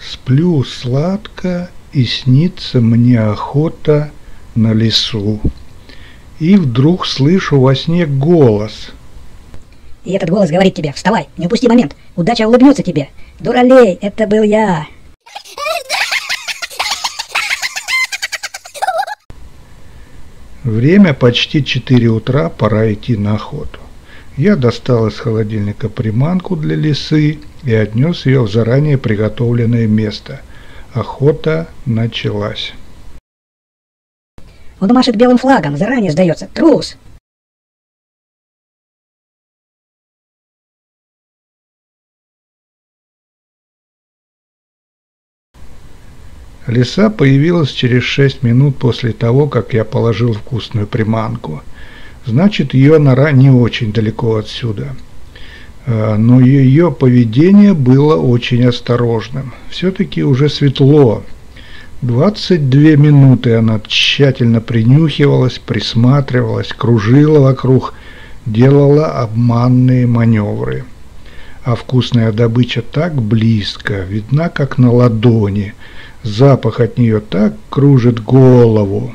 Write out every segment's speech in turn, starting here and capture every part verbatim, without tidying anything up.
Сплю сладко, и снится мне охота на лесу. И вдруг слышу во сне голос. И этот голос говорит тебе: вставай, не упусти момент, удача улыбнется тебе. Дуралей, это был я. Время почти четыре утра, пора идти на охоту. Я достал из холодильника приманку для лисы и отнес ее в заранее приготовленное место. Охота началась. Он машет белым флагом, заранее сдается. Трус! Лиса появилась через шесть минут после того, как я положил вкусную приманку. Значит, ее нора не очень далеко отсюда. Но ее поведение было очень осторожным. Все-таки уже светло. двадцать две минуты она тщательно принюхивалась, присматривалась, кружила вокруг, делала обманные маневры. А вкусная добыча так близко, видна как на ладони. Запах от нее так кружит голову.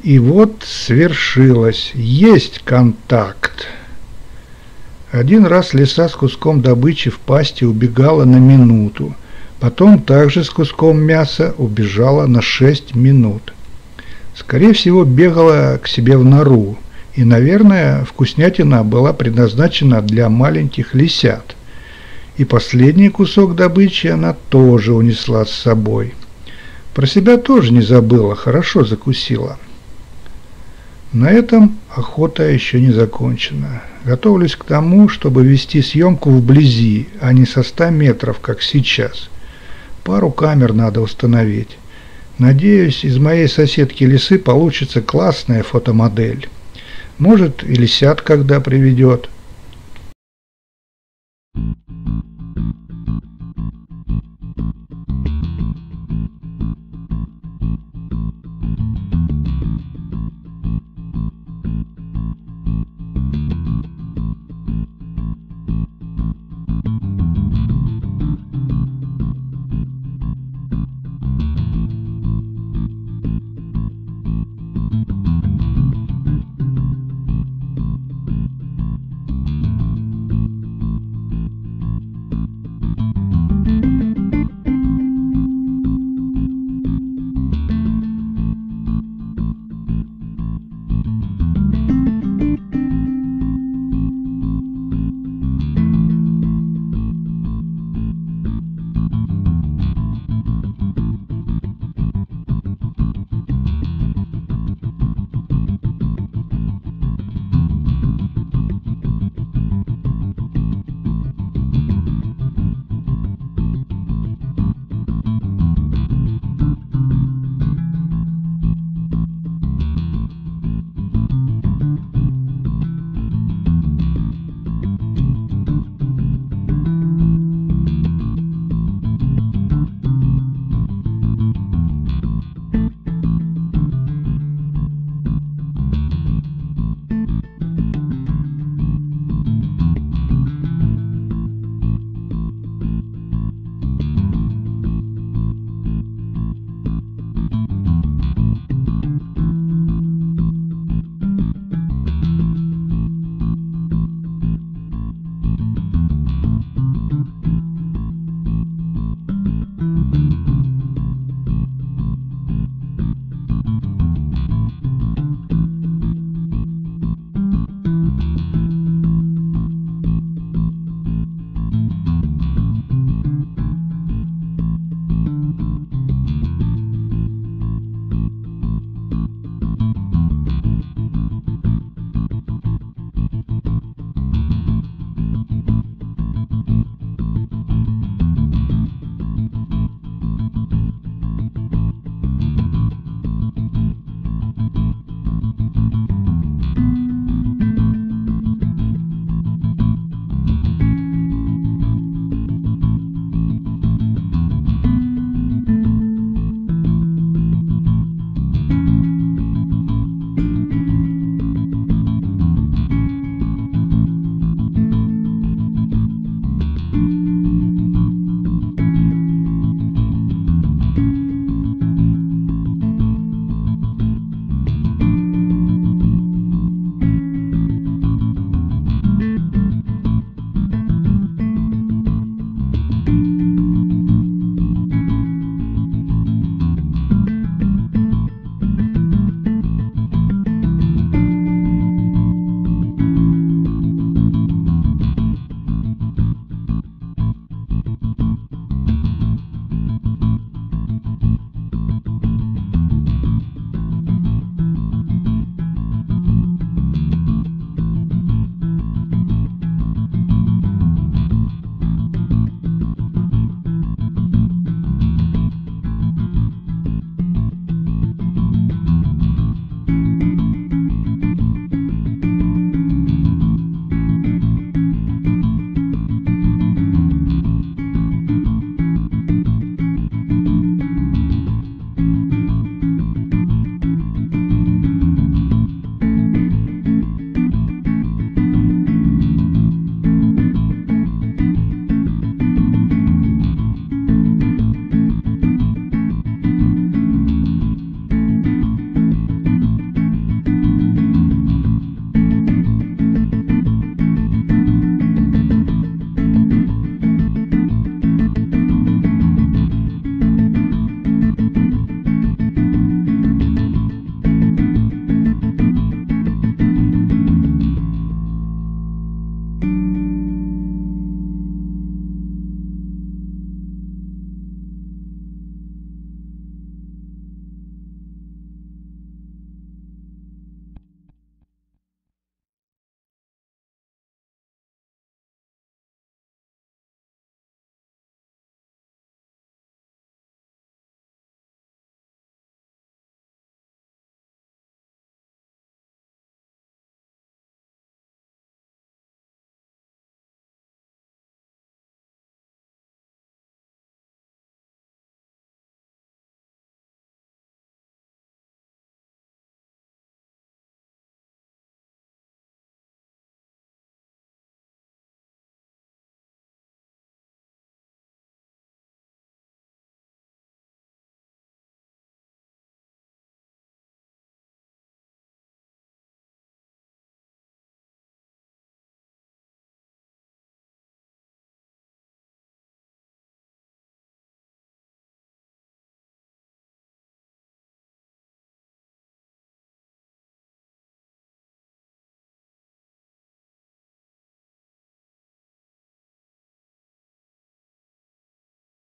И вот свершилось. Есть контакт. Один раз лиса с куском добычи в пасти убегала на минуту. Потом также с куском мяса убежала на шесть минут. Скорее всего, бегала к себе в нору. И, наверное, вкуснятина была предназначена для маленьких лисят. И последний кусок добычи она тоже унесла с собой. Про себя тоже не забыла, хорошо закусила. На этом охота еще не закончена. Готовлюсь к тому, чтобы вести съемку вблизи, а не со ста метров, как сейчас. Пару камер надо установить. Надеюсь, из моей соседки лисы получится классная фотомодель. Может, и лисят когда приведет.